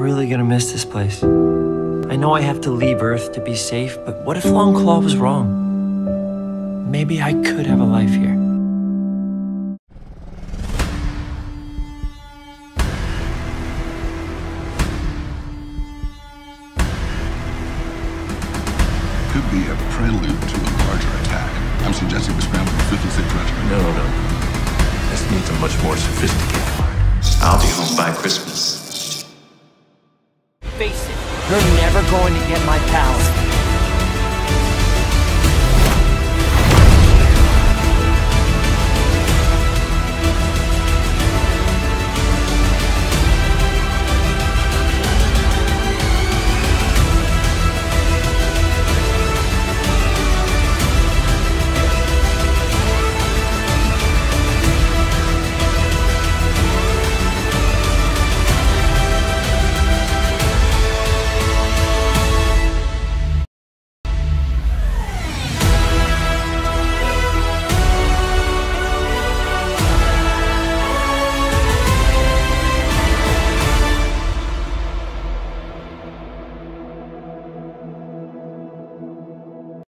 really gonna miss this place. I know I have to leave Earth to be safe, but what if Longclaw was wrong? Maybe I could have a life here. Could be a prelude to a larger attack. I'm suggesting we scramble the 56th Regiment. No. This needs a much more sophisticated one. I'll be home by Christmas. Face it, you're never going to get my power.